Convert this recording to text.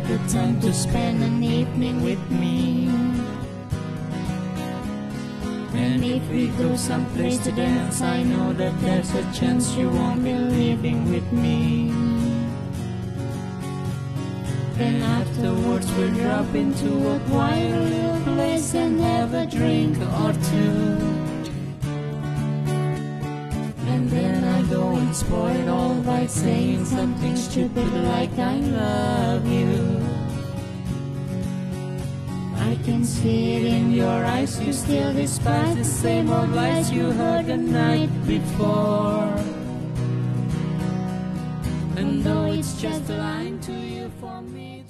the time to spend an evening with me. And if we go someplace to dance, I know that there's a chance you won't be leaving with me. Then afterwards we'll drop into a quiet little place and have a drink or two. And then I go and spoil it all by saying something stupid like I love you. I can see it in your eyes, you still despise the same old lies you heard the night before. And though it's just a line to you, for me